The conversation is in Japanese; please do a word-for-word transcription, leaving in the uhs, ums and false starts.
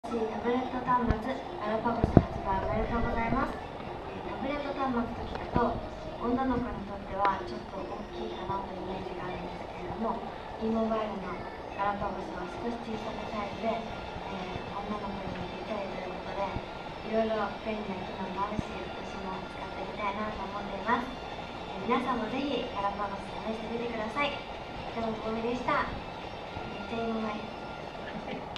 タブレット端末ガラパゴス発売おめでとうございます。タブレット端末と聞くと女の子にとってはちょっと大きいかなというイメージがあるんですけれども、 e モバイルのガラパゴスは少し小さめサイズで、えー、女の子にもぴったりということで、いろいろ便利な機能もあるし、私も使ってみたいなと思っています。えー、皆さんもぜひガラパゴス試してみてください。とてもごめでした。めっちゃいいモバイル